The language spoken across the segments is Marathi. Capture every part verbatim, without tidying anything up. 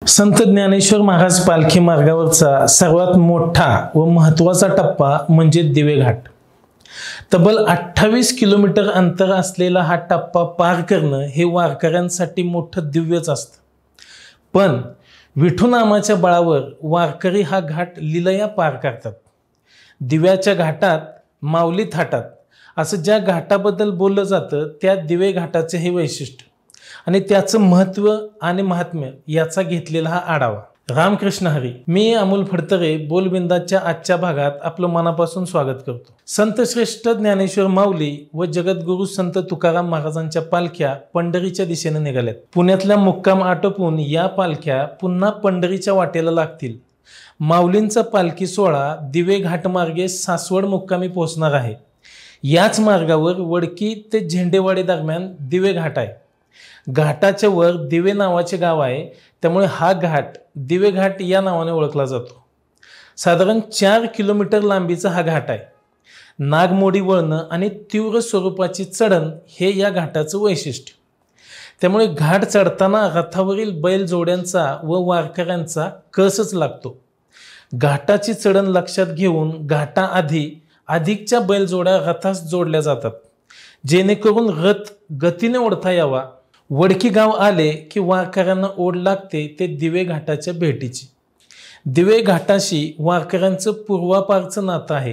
संत ज्ञानेश्वर महाराज पालखी मार्गावरचा सर्वात मोठा व महत्त्वाचा टप्पा म्हणजे दिवे घाट। तब्बल अठ्ठावीस किलोमीटर अंतर असलेला हा टप्पा पार करणं हे वारकऱ्यांसाठी मोठं दिव्यच असतं। पण विठू नामाच्या बळावर वारकरी हा घाट लीलया पार करतात। दिव्याच्या घाटात माऊली थाटात असं ज्या घाटाबद्दल बोललं जातं त्या दिवे घाटाचे हे वैशिष्ट्य आणि त्याचं महत्त्व आणि महात्म्य याचा घेतलेला हा आढावा। रामकृष्ण हरी। मी अमोल फडतरे बोलबिंदाच्या आजच्या भागात आपलं मनापासून स्वागत करतो। संत श्रेष्ठ ज्ञानेश्वर माऊली व जगद्गुरू संत तुकाराम महाराजांच्या पालख्या पंढरीच्या दिशेने निघाल्यात। पुण्यातल्या मुक्काम आटोपून या पालख्या पुन्हा पंढरीच्या वाटेला लागतील। माऊलींचा पालखी सोहळा दिवे घाट मार्गे सासवड मुक्कामी पोहोचणार आहे। याच मार्गावर वडकी ते झेंडेवाडी दरम्यान दिवे घाट आहे। घाटाच्या वर दिवे नावाचे गाव आहे, त्यामुळे हा घाट दिवे घाट या नावाने ओळखला जातो। साधारण चार किलोमीटर लांबीचा हा घाट आहे। नागमोडी वळणं आणि तीव्र स्वरूपाची चढण हे या घाटाचं वैशिष्ट्य। त्यामुळे घाट चढताना रथावरील बैलजोड्यांचा व वारकऱ्यांचा कसच लागतो। घाटाची चढण लक्षात घेऊन घाटाआधी अधिकच्या बैलजोड्या रथास जोडल्या जातात, जेणेकरून रथ गतीने ओढता यावा। वडकी गाव आले की वारकऱ्यांना ओढ लागते ते दिवे घाटाच्या भेटीची। दिवे घाटाशी वारकऱ्यांचं पूर्वापारचं नातं आहे।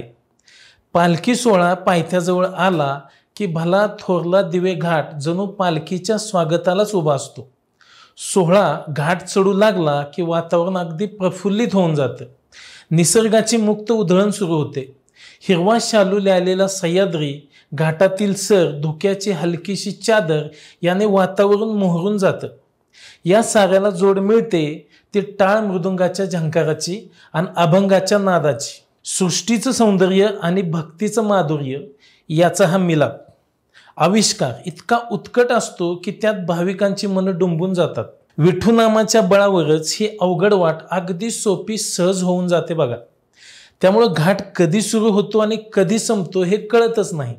पालखी सोहळा पायथ्याजवळ आला की भला थोरला दिवे घाट जणू पालखीच्या स्वागतालाच उभा असतो। सोहळा घाट चढू लागला की वातावरण अगदी प्रफुल्लित होऊन जातं। निसर्गाची मुक्त उधळण सुरू होते। हिरवा शालू ल्यालेला सह्याद्री, घाटातील सर, धुक्याची हलकीशी चादर याने वातावरण मोहरून जातं। या साऱ्याला जोड मिळते ती टाळ मृदुंगाच्या झंकाराची आणि अभंगाच्या नादाची। सृष्टीचं सौंदर्य आणि भक्तीचं माधुर्य याचा हा मिलाप आविष्कार इतका उत्कट असतो की त्यात भाविकांची मनं डुंबून जातात। विठू नामाच्या बळावरच ही अवघड वाट अगदी सोपी सहज होऊन जाते बघा। त्यामुळे घाट कधी सुरू होतो आणि कधी संपतो हे कळतच नाही।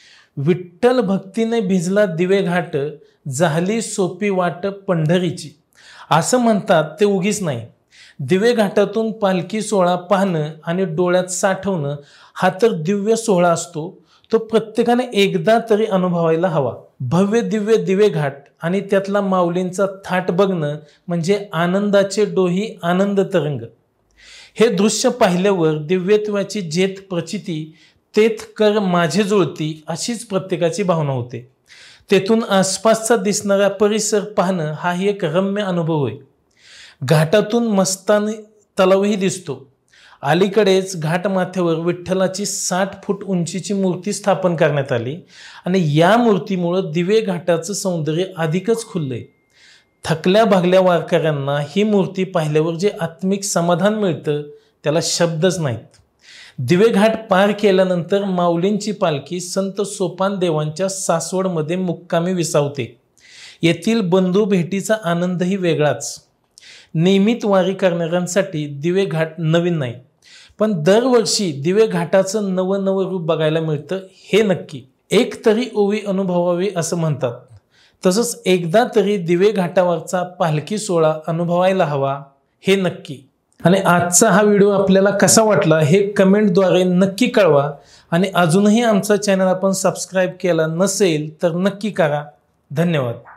विठ्ठल भक्तीने भिजला दिवे घाट, झाली सोपी वाट पंढरीची असं म्हणतात ते उगीच नाही। दिवे घाटातून पालखी सोहळा पाहणं आणि डोळ्यात साठवणं हा तर दिव्य सोहळा असतो, तो प्रत्येकाने एकदा तरी अनुभवायला हवा। भव्य दिव्य दिवे घाट आणि त्यातला माऊलींचा थाट बघणं म्हणजे आनंदाचे डोही आनंद तरंग। हे दृश्य पाहिल्यावर दिव्यत्वाची जेथ प्रचिती तेथ कर माझे जुळती अशीच प्रत्येकाची भावना होते। तेथून आसपासचा दिसणारा परिसर पाहणं हाही एक रम्य अनुभव होय। घाटातून मस्तानी तलावही दिसतो। अलीकडेच घाटमाथ्यावर विठ्ठलाची साठ फूट उंचीची मूर्ती स्थापन करण्यात आली आणि या मूर्तीमुळे दिवे घाटाचं सौंदर्य अधिकच खुललंय। थकल्या भागल्या वारकऱ्यांना ही मूर्ती पाहिल्यावर जे आत्मिक समाधान मिळतं त्याला शब्दच नाहीत। दिवे घाट पार केल्यानंतर माऊलींची पालखी संत सोपान देवांच्या सासवडमध्ये मुक्कामी विसावते। येथील बंधू भेटीचा आनंदही वेगळाच। नियमित वारी करणाऱ्यांसाठी दिवे घाट नवीन नाही, पण दरवर्षी दिवे घाटाचं नवं नवं रूप बघायला मिळतं हे नक्की। एक तरी ओवी अनुभवावी असं म्हणतात, तसंच एकदा तरी दिवे घाटावरचा पालखी सोहळा अनुभवायला हवा हे नक्की। आणि आजचा हा व्हिडिओ आपल्याला कसा वाटला हे कमेंटद्वारे नक्की कळवा आणि अजूनही आमचा चॅनल आपण सबस्क्राईब केला नसेल तर नक्की करा। धन्यवाद।